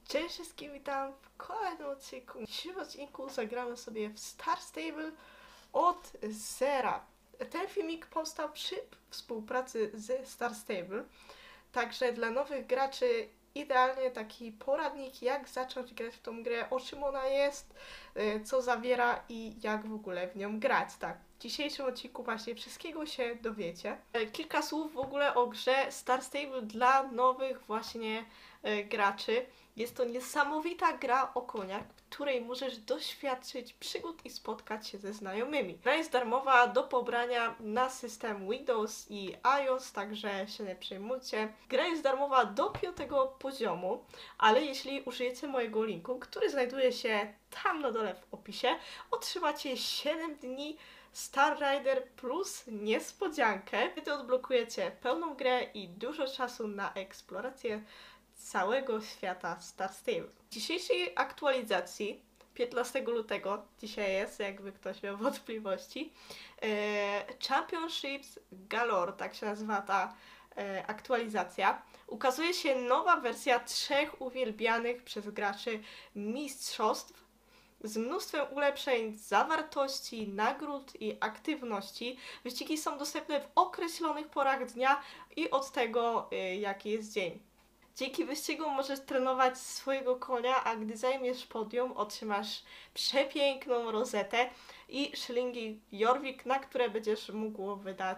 Cześć wszystkim, witam w kolejnym odcinku. W dzisiejszym odcinku zagramy sobie w Star Stable od zera. Ten filmik powstał przy współpracy ze Star Stable, także dla nowych graczy idealnie taki poradnik, jak zacząć grać w tą grę, o czym ona jest, co zawiera i jak w ogóle w nią grać. Tak, w dzisiejszym odcinku właśnie wszystkiego się dowiecie. Kilka słów w ogóle o grze Star Stable dla nowych właśnie graczy. Jest to niesamowita gra o koniach, w której możesz doświadczyć przygód i spotkać się ze znajomymi. Gra jest darmowa do pobrania na system Windows i iOS, także się nie przejmujcie. Gra jest darmowa do 5. poziomu, ale jeśli użyjecie mojego linku, który znajduje się tam na dole w opisie, otrzymacie 7 dni Star Rider plus niespodziankę. Wtedy odblokujecie pełną grę i dużo czasu na eksplorację całego świata Star Stable. W dzisiejszej aktualizacji 15 lutego, dzisiaj jest, jakby ktoś miał wątpliwości, Championships Galore, tak się nazywa ta aktualizacja. Ukazuje się nowa wersja 3 uwielbianych przez graczy mistrzostw z mnóstwem ulepszeń, zawartości, nagród i aktywności. Wyścigi są dostępne w określonych porach dnia i od tego, jaki jest dzień. Dzięki wyścigom możesz trenować swojego konia, a gdy zajmiesz podium, otrzymasz przepiękną rozetę i szylingi Jorvik, na które będziesz mógł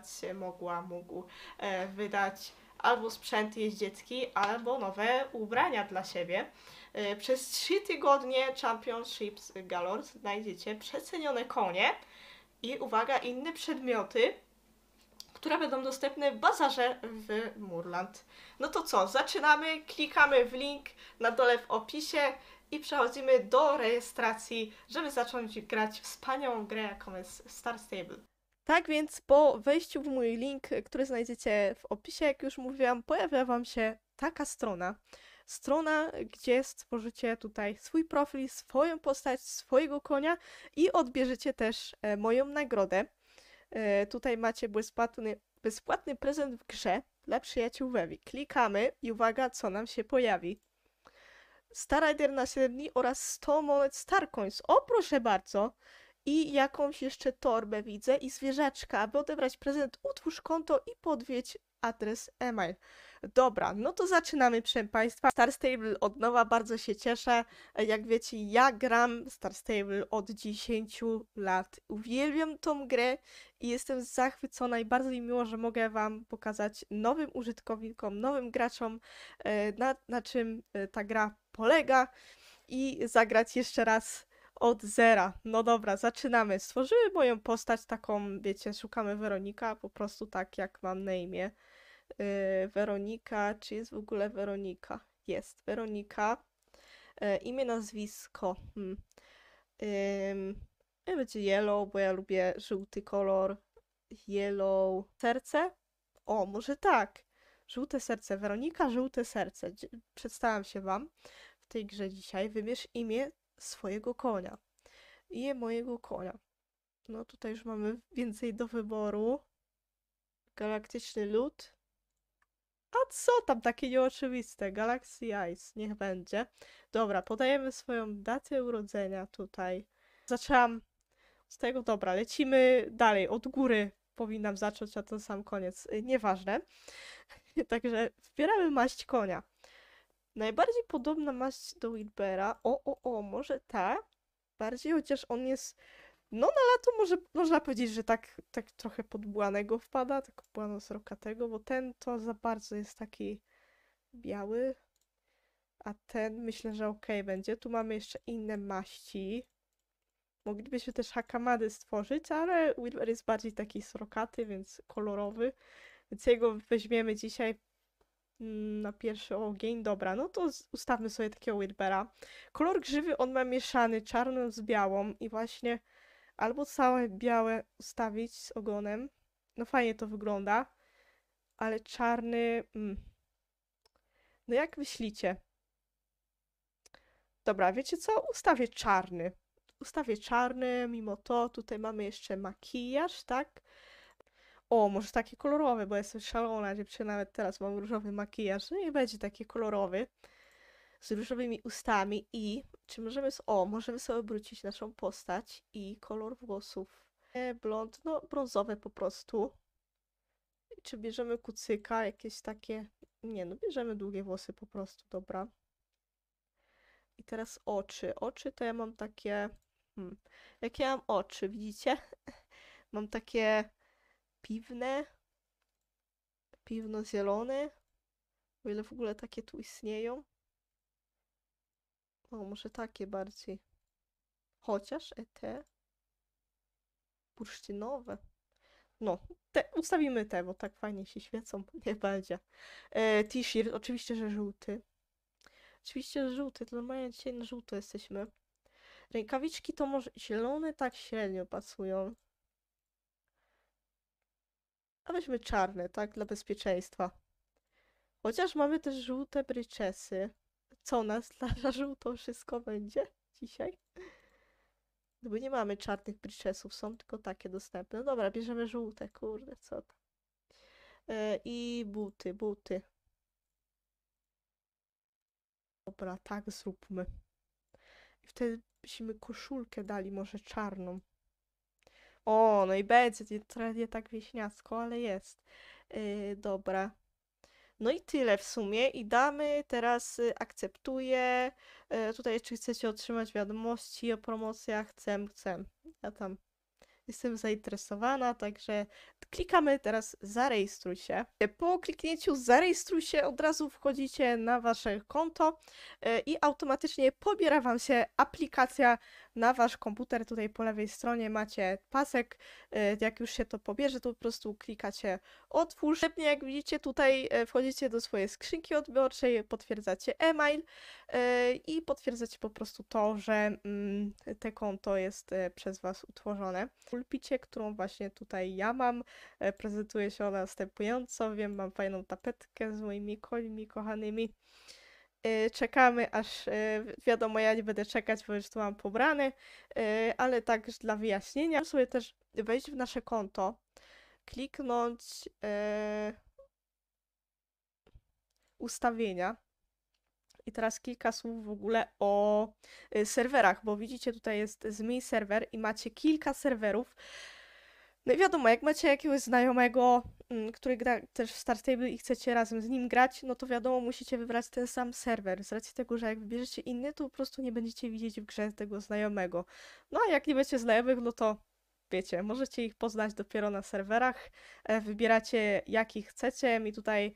wydać albo sprzęt jeździecki, albo nowe ubrania dla siebie. Przez 3 tygodnie Championships Galore znajdziecie przecenione konie i uwaga, inne przedmioty, które będą dostępne w bazarze w Murland. No to co, zaczynamy, klikamy w link na dole w opisie i przechodzimy do rejestracji, żeby zacząć grać wspaniałą grę, jaką jest Star Stable. Tak więc po wejściu w mój link, który znajdziecie w opisie, jak już mówiłam, pojawia Wam się taka strona. Strona, gdzie stworzycie tutaj swój profil, swoją postać, swojego konia i odbierzecie też moją nagrodę. Tutaj macie bezpłatny prezent w grze dla przyjaciół Wewi. Klikamy i uwaga, co nam się pojawi. Star Rider na 7 dni oraz 100 monet Starcoins. O, proszę bardzo. I jakąś jeszcze torbę widzę i zwierzaczka. Aby odebrać prezent, utwórz konto i podwiedź adres e-mail. Dobra, no to zaczynamy, proszę Państwa. Star Stable od nowa, bardzo się cieszę. Jak wiecie, ja gram Star Stable od 10 lat. Uwielbiam tą grę i jestem zachwycona i bardzo mi miło, że mogę Wam pokazać nowym użytkownikom, nowym graczom, na czym ta gra polega i zagrać jeszcze raz od zera. No dobra, zaczynamy. Stworzymy moją postać taką, wiecie, szukamy Weronika, po prostu tak jak mam na imię. Weronika, czy jest w ogóle Weronika? Jest, Weronika. Imię, nazwisko. Będzie yellow, bo ja lubię żółty kolor. Yellow. Serce? O, może tak. Żółte serce. Weronika, żółte serce. Przedstawiam się Wam w tej grze dzisiaj. Wybierz imię swojego konia. Imię mojego konia. No tutaj już mamy więcej do wyboru. Galaktyczny lód. A co tam takie nieoczywiste? Galaxy Ice, niech będzie. Dobra, podajemy swoją datę urodzenia tutaj. Zaczęłam z tego, dobra, lecimy dalej, od góry powinnam zacząć, a to sam koniec. Nieważne. Także wybieramy maść konia. Najbardziej podobna maść do Wilbera. Może ta? Bardziej, chociaż on jest. No na lato może można powiedzieć, że tak trochę pod błanego wpada, tak błano-srokatego, bo ten to za bardzo jest taki biały, a ten myślę, że okej będzie. Tu mamy jeszcze inne maści. Moglibyśmy też hakamady stworzyć, ale Wilber jest bardziej taki srokaty, więc kolorowy, więc jego weźmiemy dzisiaj na pierwszy ogień. Dobra, no to ustawmy sobie takiego Wilbera. Kolor grzywy on ma mieszany, czarną z białą i właśnie albo całe białe ustawić z ogonem. No fajnie to wygląda. Ale czarny. No jak myślicie? Dobra, wiecie co? Ustawię czarny. Ustawię czarny, mimo to tutaj mamy jeszcze makijaż, tak? O, może taki kolorowy, bo jestem szalona dziewczyna, nawet teraz mam różowy makijaż. No i będzie taki kolorowy. z różowymi ustami i czy możemy, o, możemy sobie obrócić naszą postać i kolor włosów. Blond, no brązowe po prostu. Czy bierzemy kucyka, jakieś takie... Nie, no bierzemy długie włosy po prostu, dobra. I teraz oczy. Oczy to ja mam takie... Jakie ja mam oczy, widzicie? Mam takie piwne, piwno-zielone. O ile w ogóle takie tu istnieją. O, może takie bardziej. Chociaż te bursztynowe. No, ustawimy te, bo tak fajnie się świecą. Niech będzie. T-shirt, oczywiście, że żółty. Oczywiście, że żółty, to normalnie dzisiaj na żółto jesteśmy. Rękawiczki to może zielone tak średnio pasują. A weźmy czarne, tak, dla bezpieczeństwa. Chociaż mamy też żółte bryczesy. Co u nas na żółto wszystko będzie dzisiaj? No bo nie mamy czarnych bryczesów, są tylko takie dostępne. No dobra, bierzemy żółte, kurde, co tam. I buty. Dobra, tak zróbmy. I wtedy byśmy koszulkę dali, może czarną. O, no i będzie, trochę nie tak wieśniacko, ale jest. Dobra. No i tyle w sumie. I damy teraz akceptuję. Tutaj czy chcecie otrzymać wiadomości o promocjach? Chcę. Ja tam jestem zainteresowana, także klikamy teraz zarejestruj się. Po kliknięciu zarejestruj się od razu wchodzicie na wasze konto i automatycznie pobiera wam się aplikacja na wasz komputer. Tutaj po lewej stronie macie pasek. Jak już się to pobierze, to po prostu klikacie otwórz. Następnie jak widzicie tutaj wchodzicie do swojej skrzynki odbiorczej, potwierdzacie e-mail i potwierdzacie po prostu to, że te konto jest przez was utworzone. W pulpicie, którą właśnie tutaj ja mam, prezentuje się ona następująco. Wiem, mam fajną tapetkę z moimi końmi kochanymi. Czekamy, aż wiadomo, ja nie będę czekać, bo już tu mam pobrany, ale tak dla wyjaśnienia, możemy sobie też wejść w nasze konto, kliknąć ustawienia i teraz kilka słów w ogóle o serwerach, bo widzicie, tutaj jest zmień serwer i macie kilka serwerów. No i wiadomo, jak macie jakiegoś znajomego, który gra też w Star Stable i chcecie razem z nim grać, no to wiadomo, musicie wybrać ten sam serwer. Z racji tego, że jak wybierzecie inny, to po prostu nie będziecie widzieć w grze tego znajomego. No a jak nie będziecie znajomych, no to wiecie, możecie ich poznać dopiero na serwerach. Wybieracie jakich chcecie. Mi tutaj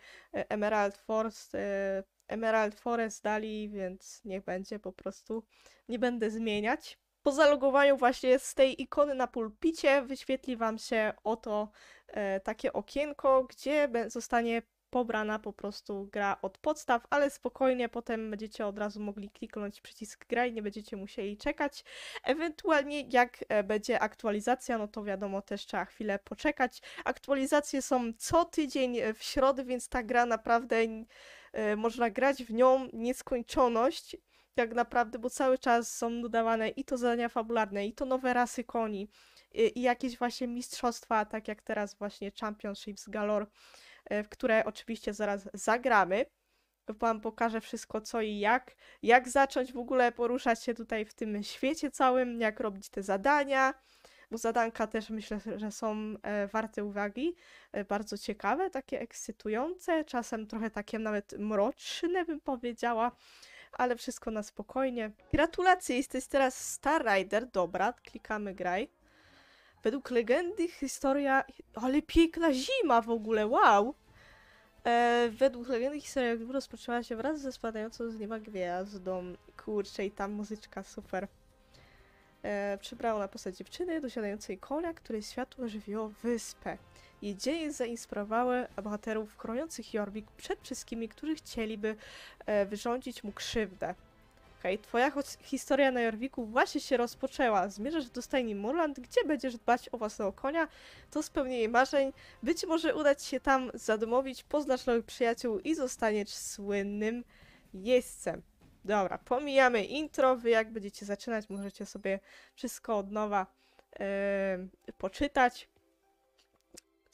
Emerald Forest dali, więc niech będzie po prostu. Nie będę zmieniać. Po zalogowaniu właśnie z tej ikony na pulpicie wyświetli wam się oto takie okienko, gdzie zostanie pobrana po prostu gra od podstaw, ale spokojnie potem będziecie od razu mogli kliknąć przycisk gra i nie będziecie musieli czekać. Ewentualnie jak będzie aktualizacja, no to wiadomo, też trzeba chwilę poczekać. Aktualizacje są co tydzień w środę, więc ta gra naprawdę można grać w nią nieskończoność tak naprawdę, bo cały czas są dodawane i to zadania fabularne, i to nowe rasy koni, i jakieś właśnie mistrzostwa, tak jak teraz właśnie Championships Galore, w które oczywiście zaraz zagramy. Wam pokażę wszystko co i jak zacząć w ogóle poruszać się tutaj w tym świecie całym, jak robić te zadania, bo zadanka też myślę, że są warte uwagi, bardzo ciekawe, takie ekscytujące, czasem trochę takie nawet mroczne bym powiedziała, ale wszystko na spokojnie. Gratulacje, jesteś teraz Star Rider. Dobra, klikamy graj. Według legendy historia... Ale piękna zima w ogóle, wow! Według legendy historia rozpoczęła się wraz ze spadającą z nieba gwiazdą. Kurczę, i tam muzyczka, super. Przybrała na postać dziewczyny dosiadającej konia, której światło ożywiło wyspę. Jej dzieje zainspirowały bohaterów krojących Jorvik przed wszystkimi, którzy chcieliby wyrządzić mu krzywdę. Okej, twoja historia na Jorviku właśnie się rozpoczęła. Zmierzasz do stajni Moorland, gdzie będziesz dbać o własnego konia. To spełnienie marzeń. Być może uda ci się tam zadomowić, poznasz nowych przyjaciół i zostaniesz słynnym jeźdźcem. Dobra, pomijamy intro. Wy jak będziecie zaczynać, możecie sobie wszystko od nowa poczytać.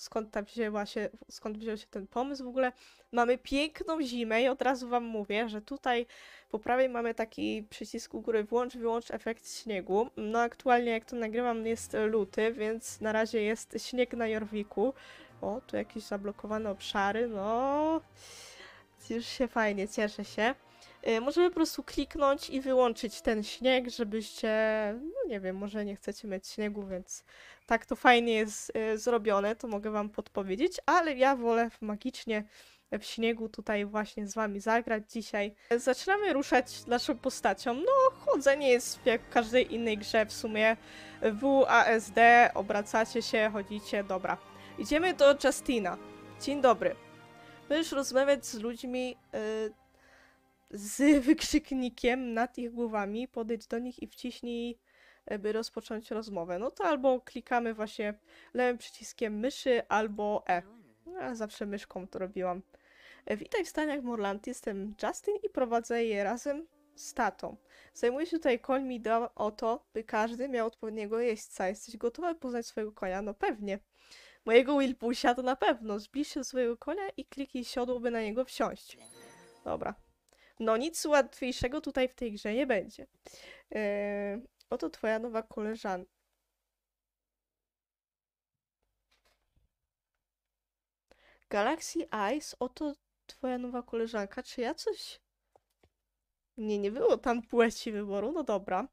skąd wziął się ten pomysł w ogóle. Mamy piękną zimę i od razu wam mówię, że tutaj po prawej mamy taki przycisk u góry wyłącz efekt śniegu. No aktualnie jak to nagrywam jest luty, więc na razie jest śnieg na Jorviku. O, tu jakieś zablokowane obszary, no... Już się fajnie, cieszę się. Możemy po prostu kliknąć i wyłączyć ten śnieg, żebyście, no nie wiem, może nie chcecie mieć śniegu, więc tak to fajnie jest zrobione, to mogę wam podpowiedzieć, ale ja wolę magicznie w śniegu tutaj właśnie z wami zagrać dzisiaj. Zaczynamy ruszać naszą postacią. No, chodzenie jest jak w każdej innej grze w sumie. WASD, obracacie się, chodzicie, dobra. Idziemy do Justina. Dzień dobry. Będziesz rozmawiać z ludźmi z wykrzyknikiem nad ich głowami, podejdź do nich i wciśnij, by rozpocząć rozmowę. No to albo klikamy właśnie lewym przyciskiem myszy, albo E. No, ja zawsze myszką to robiłam. Witaj w Staniach Morland, jestem Justin i prowadzę je razem z tatą. Zajmuję się tutaj końmi o to, by każdy miał odpowiedniego jeźdźca. Jesteś gotowy poznać swojego konia? No pewnie. Mojego Wilpusia to na pewno. Zbliż się do swojego konia i kliknij siodło, by na niego wsiąść. Dobra. No nic łatwiejszego tutaj w tej grze nie będzie. Oto twoja nowa koleżanka. Galaxy Eyes, oto twoja nowa koleżanka. Czy ja coś... Nie było tam płci wyboru. No dobra.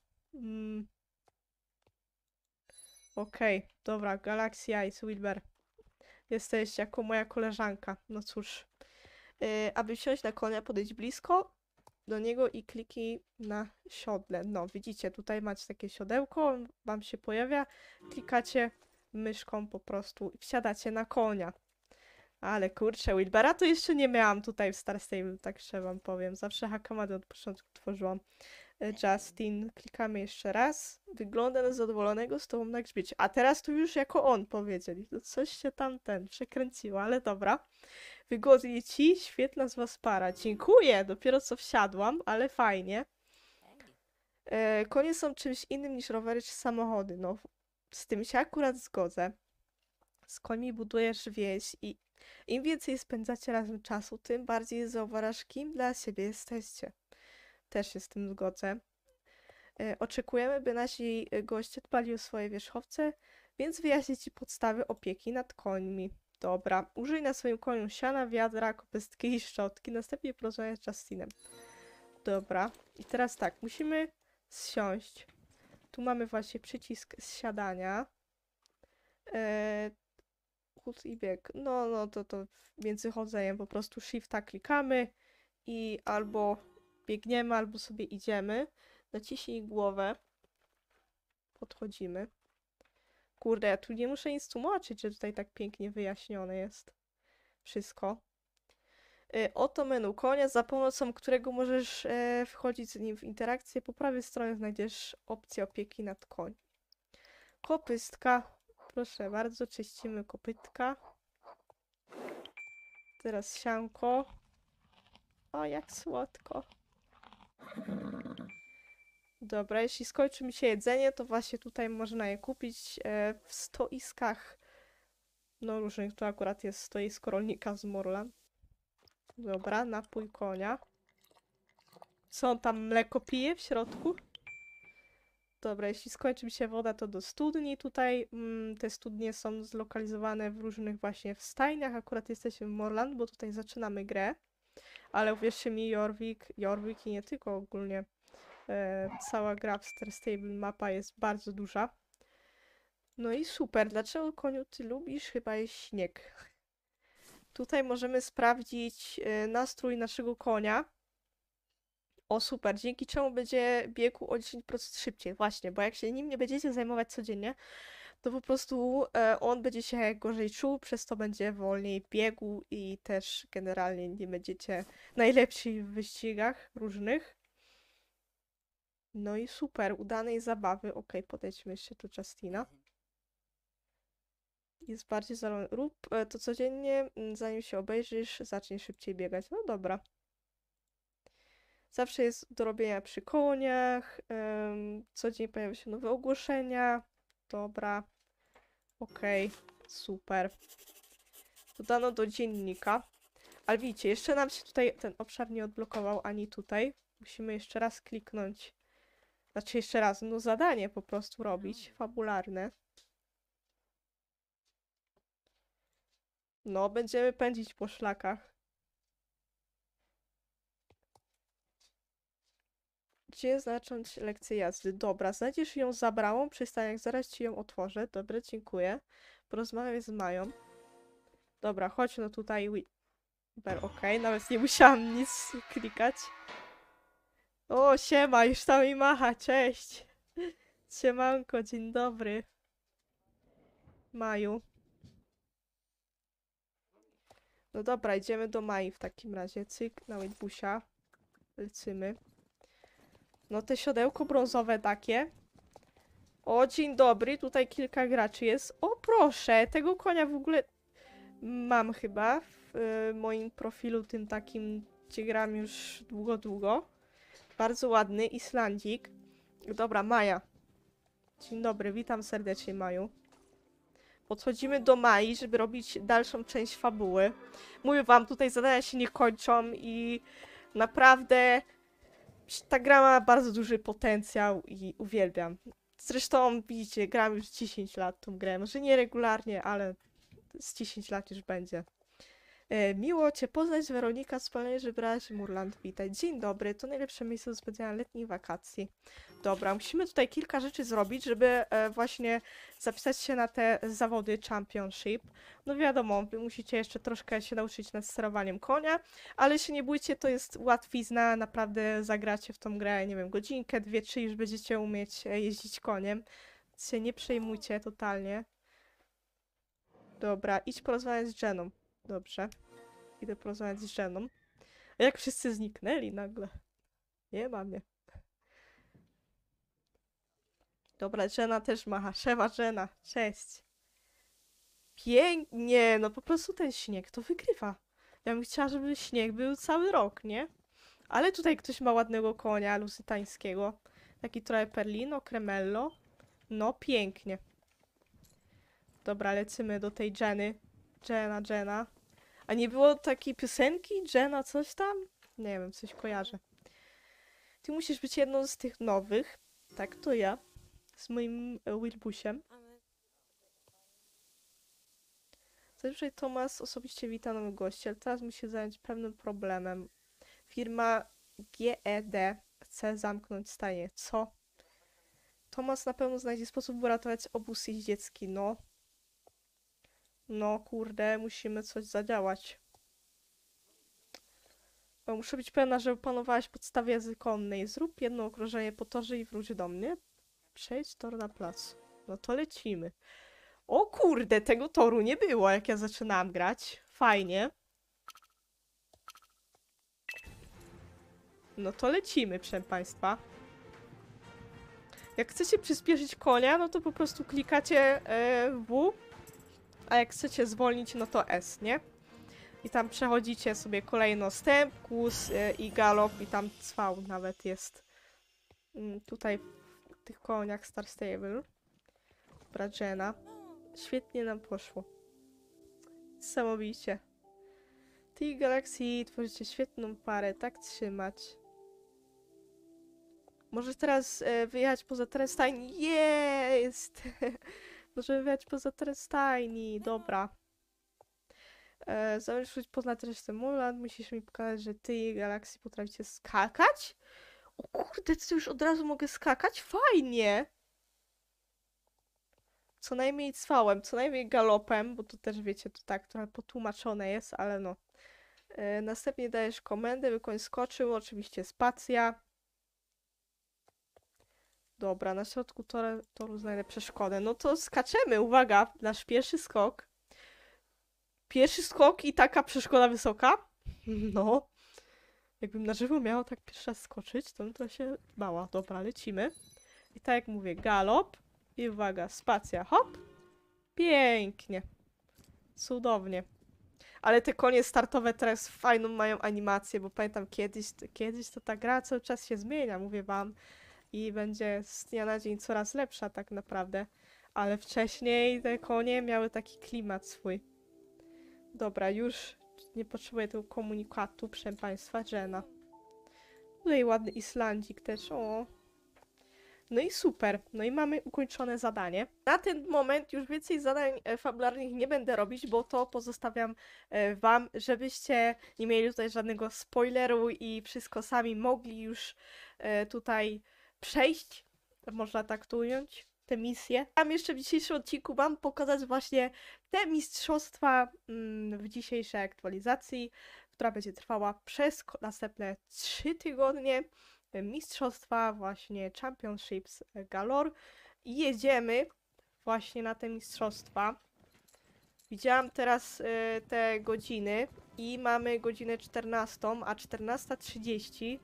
Okej, dobra. Galaxy Eyes, Wilber. Jesteś jako moja koleżanka. No cóż. Aby wsiąść na konia, podejdź blisko do niego i kliknij na siodle. No, widzicie, tutaj macie takie siodełko, wam się pojawia, klikacie myszką po prostu i wsiadacie na konia. Ale kurczę, Wilbera to jeszcze nie miałam tutaj w Star Stable, tak szczerze wam powiem. Zawsze Hakamady od początku tworzyłam. Justin, klikamy jeszcze raz. Wygląda na zadowolonego z tobą na grzbiecie. A teraz tu już jako on powiedzieli. To coś się tam przekręciło, ale dobra. Wygodnie ci, świetna z was para. Dziękuję, dopiero co wsiadłam, ale fajnie. Konie są czymś innym niż rowery czy samochody. No, z tym się akurat zgodzę. Z końmi budujesz więź i im więcej spędzacie razem czasu, tym bardziej zauważasz, kim dla siebie jesteście. Też się z tym zgodzę. Oczekujemy, by nasi goście dbali o swoje wierzchowce, więc wyjaśnię ci podstawy opieki nad końmi. Dobra, użyj na swoim koniu siana, wiadra, kopystki i szczotki, następnie porozmawiaj z Justinem. Dobra, i teraz tak, musimy zsiąść. Tu mamy właśnie przycisk zsiadania. Chód i bieg. No to między chodzeniem po prostu shifta klikamy i albo biegniemy, albo sobie idziemy. Naciśnij głowę. Podchodzimy. Kurde, ja tu nie muszę nic tłumaczyć, że tutaj tak pięknie wyjaśnione jest wszystko. Oto menu konia, za pomocą którego możesz wchodzić z nim w interakcję. Po prawej stronie znajdziesz opcję opieki nad koniem. Kopystka. Proszę bardzo, czyścimy kopytka. Teraz sianko. O, jak słodko. Dobra, jeśli skończy mi się jedzenie, to właśnie tutaj można je kupić w stoiskach. No różnych, to akurat jest stoisko rolnika z Morland. Dobra, napój konia. Co on tam, mleko pije w środku? Dobra, jeśli skończy mi się woda, to do studni. Tutaj te studnie są zlokalizowane w różnych właśnie w stajniach. Akurat jesteśmy w Morland, bo tutaj zaczynamy grę. Ale uwierzcie mi, Jorvik i nie tylko ogólnie cała gra w Star Stable mapa jest bardzo duża. No i super. Dlaczego, koniu, ty lubisz? Chyba jest śnieg. Tutaj możemy sprawdzić nastrój naszego konia. O super, dzięki czemu będzie biegł o 10% szybciej. Właśnie, bo jak się nim nie będziecie zajmować codziennie, to po prostu on będzie się gorzej czuł, przez to będzie wolniej biegł i też generalnie nie będziecie najlepsi w wyścigach różnych. No i super, udanej zabawy. Okej, podejdźmy jeszcze do Justina. Jest bardziej zalony. Rób to codziennie, zanim się obejrzysz, zacznie szybciej biegać. No dobra. Zawsze jest do robienia przy koniach. Codziennie pojawiają się nowe ogłoszenia. Dobra. Okej, super. Dodano do dziennika. Ale widzicie, jeszcze nam się tutaj ten obszar nie odblokował, ani tutaj. Musimy jeszcze raz kliknąć. Znaczy jeszcze raz, no zadanie po prostu robić, fabularne. No, będziemy pędzić po szlakach. Gdzie zacząć lekcję jazdy? Dobra, znajdziesz ją za bramą, przystanek, zaraz ci ją otworzę. Dobra, dziękuję. Porozmawiaj z Mają. Dobra, chodź no tutaj. Okej, nawet nie musiałam nic klikać. O, siema, już tam mi macha, cześć. Siemanko, dzień dobry. Maju. No dobra, idziemy do Mai w takim razie. Cyk, na Witbusia. Lecimy. No te siodełko brązowe takie. O, dzień dobry, tutaj kilka graczy jest. O, proszę, tego konia w ogóle mam chyba w moim profilu tym takim, gdzie gram już długo. Bardzo ładny, Islandzik. Dobra, Maja. Dzień dobry, witam serdecznie, Maju. Podchodzimy do Mai, żeby robić dalszą część fabuły. Mówię wam, tutaj zadania się nie kończą i naprawdę ta gra ma bardzo duży potencjał i uwielbiam. Zresztą, widzicie, gram już 10 lat tą grę. Może nie regularnie, ale z 10 lat już będzie. Miło Cię poznać, Weronika z Palerzy Braś Murland. Witaj. Dzień dobry, to najlepsze miejsce do spędzania letnich wakacji. Dobra, musimy tutaj kilka rzeczy zrobić, żeby właśnie zapisać się na te zawody Championship. No wiadomo, wy musicie jeszcze troszkę się nauczyć nad sterowaniem konia, ale się nie bójcie, to jest łatwizna, naprawdę zagracie w tą grę, nie wiem, godzinkę, dwie, trzy, już będziecie umieć jeździć koniem. Więc się nie przejmujcie totalnie. Dobra, idź porozmawiać z Jeną. Dobrze. Idę porozmawiać z Jeną. A jak wszyscy zniknęli nagle. Nie ma mnie. Dobra, Jena też macha. Szewa Jena. Cześć. Pięknie. No po prostu ten śnieg to wygrywa. Ja bym chciała, żeby śnieg był cały rok, nie? Ale tutaj ktoś ma ładnego konia lusytańskiego. Taki trochę perlino, cremello. No pięknie. Dobra, lecimy do tej Jeny. Jena. A nie było takiej piosenki? Jena coś tam? Nie wiem, coś kojarzę. Ty musisz być jedną z tych nowych. Tak, to ja. Z moim Wilbusiem. Zazwyczaj Tomas osobiście wita nowych gości, ale teraz musi się zająć pewnym problemem. Firma GED chce zamknąć stajnię. Co? Tomas na pewno znajdzie sposób, by uratować obóz jeździecki. No. No, kurde, musimy coś zadziałać. Bo muszę być pewna, że opanowałaś podstawy jazdy konnej. Zrób jedno okrążenie po torze i wróć do mnie. Przejdź tor na plac. No to lecimy. O kurde, tego toru nie było, jak ja zaczynałam grać. Fajnie. No to lecimy, proszę państwa. Jak chcecie przyspieszyć konia, no to po prostu klikacie W. A jak chcecie zwolnić, no to S, nie? I tam przechodzicie sobie kolejno stęp, kłus i galop i tam cwał nawet jest. Tutaj w tych koniach Star Stable. Dobra, Jena. Świetnie nam poszło. Niesamowicie. Ty i Galaxy tworzycie świetną parę, tak trzymać. Możesz teraz wyjechać poza teren stajni. Jest! Możemy wyjechać poza teren stajni. Dobra. Zamiast poznać resztę Mulan, musisz mi pokazać, że ty i Galaxy potraficie skakać? O kurde, to już od razu mogę skakać? Fajnie! Co najmniej cwałem, co najmniej galopem, bo to też wiecie, to tak trochę potłumaczone jest, ale no. Następnie dajesz komendę, by koń skoczył, oczywiście spacja. Dobra, na środku toru znajdę przeszkodę. No to skaczemy, uwaga, nasz pierwszy skok. Pierwszy skok i taka przeszkoda wysoka? No. Jakbym na żywo miała tak pierwszy raz skoczyć, to bym to się bała. Dobra, lecimy. I tak jak mówię, galop. I uwaga, spacja, hop. Pięknie. Cudownie. Ale te konie startowe teraz fajną mają animację, bo pamiętam kiedyś to ta gra cały czas się zmienia, mówię wam. I będzie z dnia na dzień coraz lepsza tak naprawdę. Ale wcześniej te konie miały taki klimat swój. Dobra, już nie potrzebuję tego komunikatu, proszę państwa, Jenna. Tutaj ładny Islandzik też, o. No i super, no i mamy ukończone zadanie. Na ten moment już więcej zadań fabularnych nie będę robić, bo to pozostawiam wam, żebyście nie mieli tutaj żadnego spoileru i wszystko sami mogli już tutaj przejść, można tak to ująć, te misje. Tam jeszcze w dzisiejszym odcinku wam pokazać właśnie te mistrzostwa w dzisiejszej aktualizacji, która będzie trwała przez następne 3 tygodnie. Mistrzostwa właśnie Championships Galore i jedziemy właśnie na te mistrzostwa. Widziałam teraz te godziny i mamy godzinę 14, a 14:30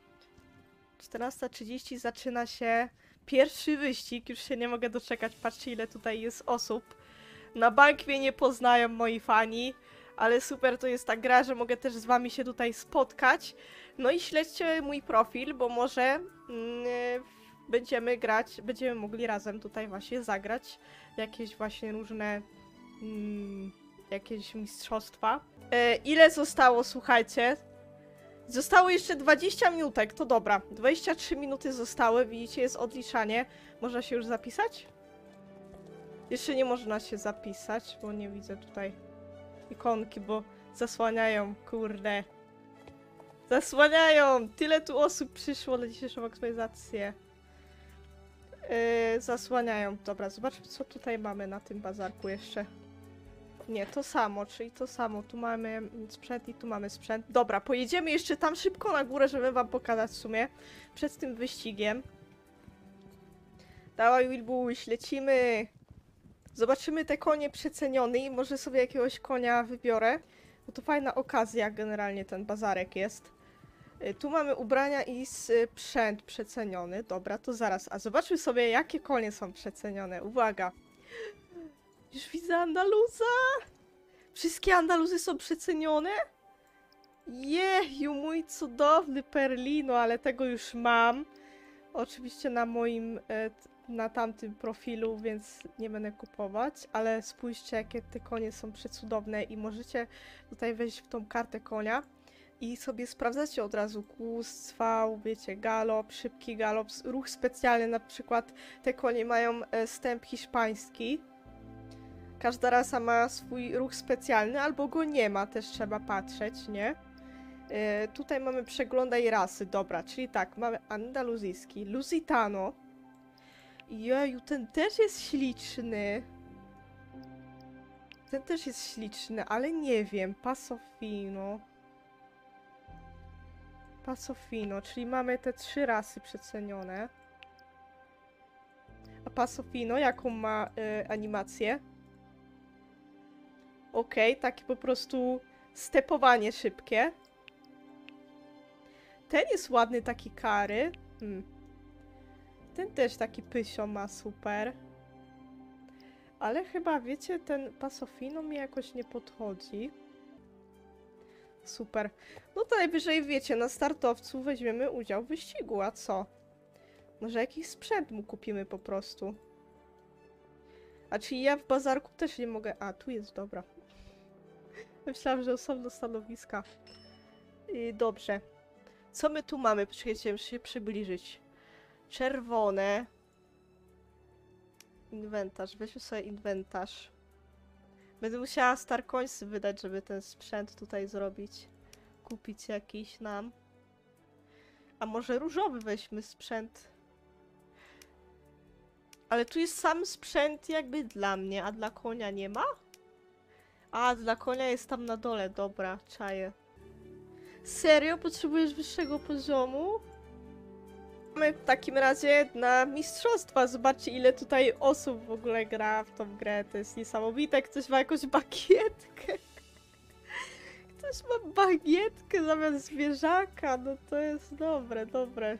14:30 zaczyna się pierwszy wyścig, już się nie mogę doczekać, patrzcie ile tutaj jest osób. Na bank mnie nie poznają moi fani, ale super to jest ta gra, że mogę też z wami się tutaj spotkać. No i śledźcie mój profil, bo może będziemy grać, będziemy mogli razem tutaj właśnie zagrać jakieś właśnie różne jakieś mistrzostwa. Ile zostało, słuchajcie? Zostało jeszcze 20 minutek, to dobra. 23 minuty zostały, widzicie, jest odliczanie. Można się już zapisać? Jeszcze nie można się zapisać, bo nie widzę tutaj ikonki, bo zasłaniają, kurde. Zasłaniają! Tyle tu osób przyszło na dzisiejszą aktualizację. Zasłaniają. Dobra, zobaczmy co tutaj mamy na tym bazarku jeszcze. Nie, to samo, czyli to samo. Tu mamy sprzęt i tu mamy sprzęt. Dobra, pojedziemy jeszcze tam szybko na górę, żeby wam pokazać w sumie przed tym wyścigiem. Dawaj, Wilbuś, lecimy! Zobaczymy te konie przecenione i może sobie jakiegoś konia wybiorę. Bo to fajna okazja generalnie ten bazarek jest. Tu mamy ubrania i sprzęt przeceniony. Dobra, to zaraz. A zobaczmy sobie jakie konie są przecenione. Uwaga! Już widzę Andaluza! Wszystkie Andaluzy są przecenione? Jeju, mój cudowny Perlino, ale tego już mam. Oczywiście na moim, na tamtym profilu, więc nie będę kupować, ale spójrzcie jakie te konie są przecudowne i możecie tutaj wejść w tą kartę konia i sobie sprawdzacie od razu kłus, V, wiecie, galop, szybki galop, ruch specjalny, na przykład te konie mają stęp hiszpański. Każda rasa ma swój ruch specjalny, albo go nie ma, też trzeba patrzeć, nie? Tutaj mamy przeglądaj rasy, dobra, czyli tak, mamy andaluzyjski, Lusitano. Jeju, ten też jest śliczny. Ten też jest śliczny, ale nie wiem, Pasofino. Pasofino, czyli mamy te 3 rasy przecenione. A Pasofino, jaką ma animację? Okej, takie po prostu stepowanie szybkie. Ten jest ładny, taki kary. Ten też taki pysio ma, super. Ale chyba, wiecie, ten Pasofino mi jakoś nie podchodzi. Super. No to najwyżej, wiecie, na startowcu weźmiemy udział w wyścigu, a co? Może jakiś sprzęt mu kupimy po prostu. A czyli ja w bazarku też nie mogę... A, tu jest, dobra. Myślałam, że osobno stanowiska. Dobrze. Co my tu mamy? Poczekajcie, muszę się przybliżyć. Czerwone. Inwentarz. Weźmy sobie inwentarz. Będę musiała Star Coinsy wydać, żeby ten sprzęt tutaj zrobić. Kupić jakiś nam. A może różowy weźmy sprzęt. Ale tu jest sam sprzęt jakby dla mnie, a dla konia nie ma? A, dla konia jest tam na dole, dobra, czaję. Serio? Potrzebujesz wyższego poziomu? Mamy w takim razie na mistrzostwa. Zobaczcie ile tutaj osób w ogóle gra w tą grę. To jest niesamowite. Ktoś ma jakąś bagietkę. Ktoś ma bagietkę zamiast zwierzaka. No to jest dobre, dobre.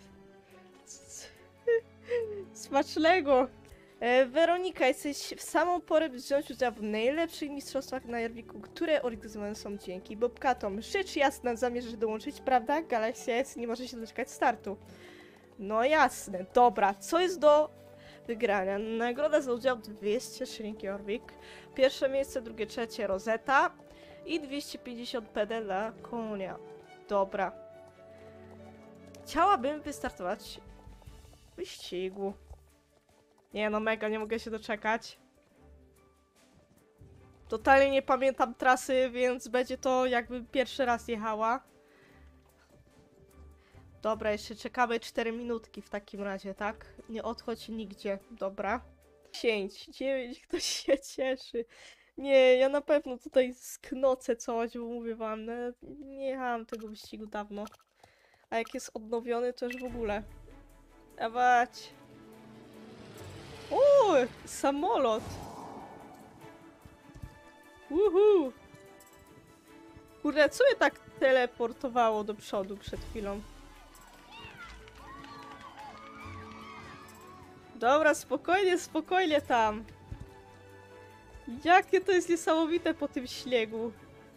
Smacznego. Weronika, jesteś w samą porę wziąć udział w najlepszych mistrzostwach na Jorviku, które organizowane są dzięki Bobcatom. Rzecz jasna, zamierzasz dołączyć, prawda? Galaxia S nie może się doczekać startu. No jasne, dobra, co jest do wygrania? Nagroda za udział 200 szylingów Jorvik. Pierwsze miejsce, drugie, trzecie Rosetta. i 250 PD dla konia. Dobra. Chciałabym wystartować w wyścigu. Nie no, mega, nie mogę się doczekać. Totalnie nie pamiętam trasy, więc będzie to jakbym pierwszy raz jechała. Dobra, jeszcze czekamy 4 minutki w takim razie, tak? Nie odchodź nigdzie, dobra. 10, 9, ktoś się cieszy. Nie, ja na pewno tutaj sknocę coś, bo mówię wam, no, nie jechałam tego wyścigu dawno. A jak jest odnowiony, to już w ogóle. Dawać. O, samolot. Uhu. Kurde, co mnie tak teleportowało do przodu przed chwilą? Dobra, spokojnie, spokojnie tam. Jakie to jest niesamowite po tym śniegu.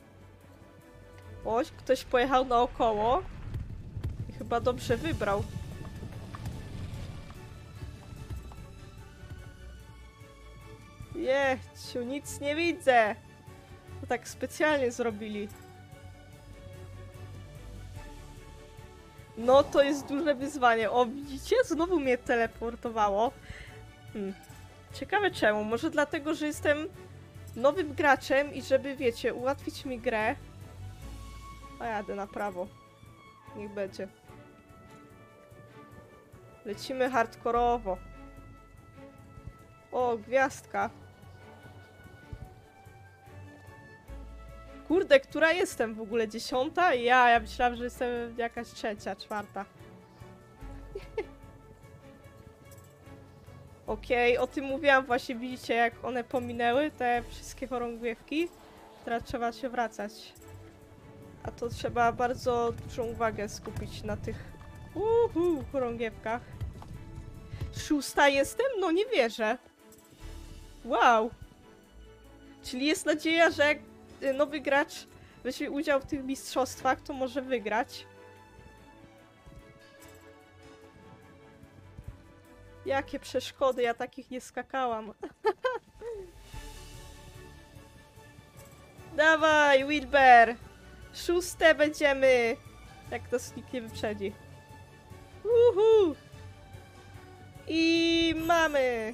Oś, ktoś pojechał naokoło. I chyba dobrze wybrał. Jechciu, nic nie widzę. To tak specjalnie zrobili. No to jest duże wyzwanie. O, widzicie? Znowu mnie teleportowało. Ciekawe czemu. Może dlatego, że jestem nowym graczem i żeby, wiecie, ułatwić mi grę. A jadę na prawo. Niech będzie. Lecimy hardkorowo. O, gwiazdka. Kurde, która jestem w ogóle? 10? Ja myślałam, że jestem jakaś 3., 4. Okej, o tym mówiłam właśnie, widzicie jak one pominęły, te wszystkie chorągiewki. Teraz trzeba się wracać. A to trzeba bardzo dużą uwagę skupić na tych chorągiewkach. 6. jestem? No nie wierzę. Wow. Czyli jest nadzieja, że jak nowy gracz weźmie udział w tych mistrzostwach, to może wygrać. Jakie przeszkody, ja takich nie skakałam. Dawaj, Wilber! 6. będziemy! Jak nas nikt nie wyprzedzi. Uhu! I mamy!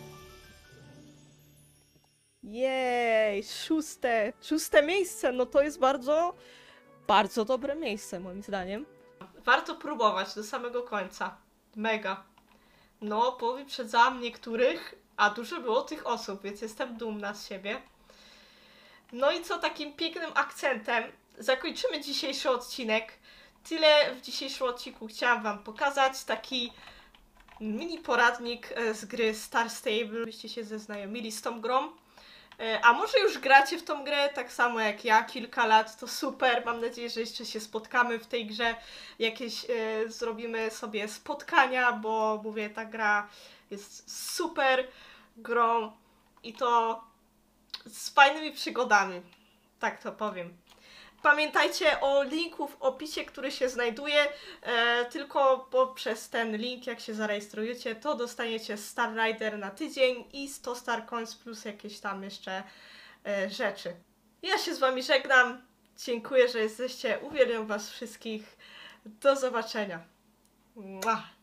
Jej, 6. 6. miejsce, no to jest bardzo dobre miejsce moim zdaniem. Warto próbować do samego końca. Mega. No, powyprzedzałam niektórych, a dużo było tych osób, więc jestem dumna z siebie. No i co, takim pięknym akcentem zakończymy dzisiejszy odcinek. Tyle w dzisiejszym odcinku chciałam wam pokazać. Taki mini poradnik z gry Star Stable, byście się zaznajomili z tą grą. A może już gracie w tą grę, tak samo jak ja, kilka lat, to super. Mam nadzieję, że jeszcze się spotkamy w tej grze. Jakieś zrobimy sobie spotkania, bo mówię, ta gra jest super grą i to z fajnymi przygodami. Tak to powiem. Pamiętajcie o linku w opisie, który się znajduje, tylko poprzez ten link, jak się zarejestrujecie, to dostaniecie Star Rider na tydzień i 100 Star Coins plus jakieś tam jeszcze rzeczy. Ja się z wami żegnam, dziękuję, że jesteście, uwielbiam was wszystkich, do zobaczenia. Mua.